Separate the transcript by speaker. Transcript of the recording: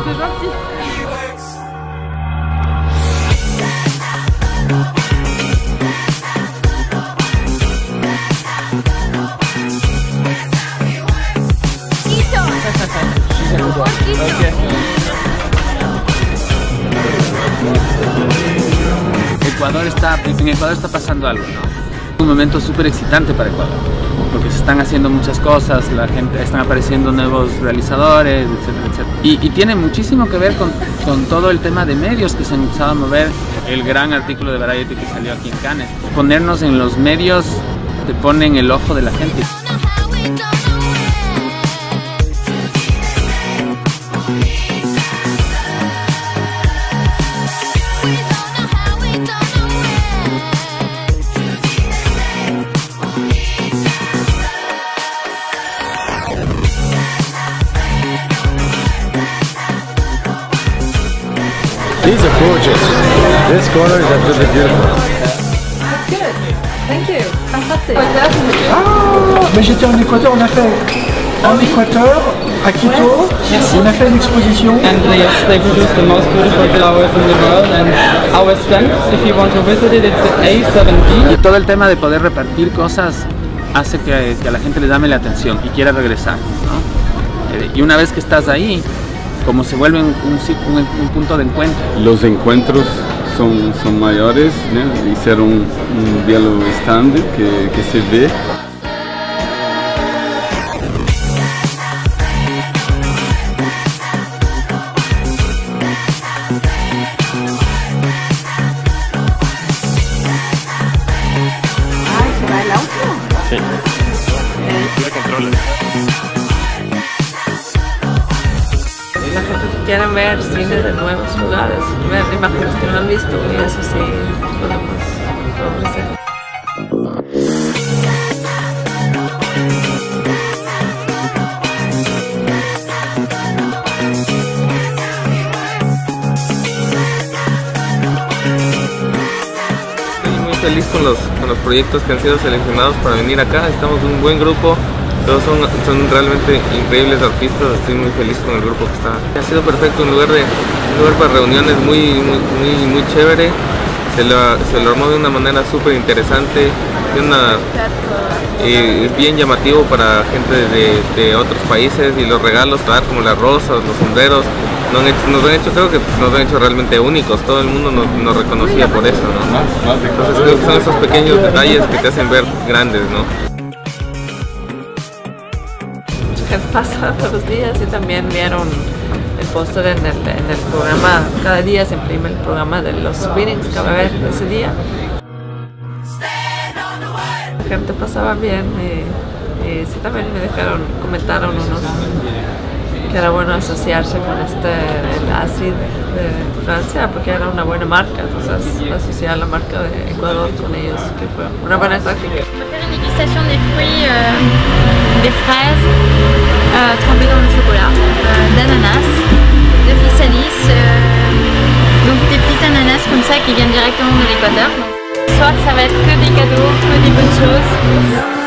Speaker 1: c'est gentil.
Speaker 2: En Ecuador está pasando algo, ¿no? Un momento súper excitante para Ecuador, porque se están haciendo muchas cosas, la gente, están apareciendo nuevos realizadores, etcétera, etcétera. Y tiene muchísimo que ver con todo el tema de medios que se han empezado a mover. El gran artículo de Variety que salió aquí en Cannes. Ponernos en los medios te pone en el ojo de la gente.
Speaker 3: These are gorgeous. This corner is absolutely beautiful.
Speaker 1: That's good. Thank you. Fantastic.
Speaker 4: Ah, mais j'étais en Équateur, on a fait en Équateur, à Quito, on a fait une exposition.
Speaker 5: And yes, they produce the most beautiful flowers in the world, and our stand, if you want to visit it, it's A7B.
Speaker 2: Y todo el tema de poder repartir cosas hace que a la gente le llame la atención y quiera regresar, ¿no? Y una vez que estás ahí, como se vuelve un punto de encuentro.
Speaker 6: Los encuentros son mayores, ¿no? Hicieron un diálogo stand que se ve.
Speaker 1: Ay, ¿será el auto?
Speaker 3: Sí. Tiene controles.
Speaker 7: La gente que quiera ver cine de nuevos lugares, ver imágenes que no han visto, y eso sí podemos ofrecer.
Speaker 8: Estoy muy feliz con los proyectos que han sido seleccionados para venir acá. Estamos un buen grupo. Todos son realmente increíbles artistas, estoy muy feliz con el grupo que está. Ha sido perfecto, un lugar para reuniones muy chévere, se lo armó de una manera súper interesante, es bien llamativo para gente de otros países, y los regalos, como las rosas, los sombreros, creo que nos han hecho realmente únicos, todo el mundo nos reconocía por eso, ¿no? Entonces creo que son esos pequeños detalles que te hacen ver grandes, ¿no?
Speaker 7: Que pasa todos los días, y también vieron el póster en el programa. Cada día se imprime el programa de los screenings que va a haber ese día. La gente pasaba bien, y sí, también comentaron unos que era bueno asociarse con el ACID de Francia, porque era una buena marca, entonces asociar la marca de Ecuador con ellos, que fue una buena táctica.
Speaker 9: On va faire une dégustation des fruits, des fraises trempées dans le chocolat, d'ananas, de physalis, donc des petites ananas comme ça qui viennent directement de l'Équateur. Ce soir ça va être que des cadeaux, que des bonnes choses.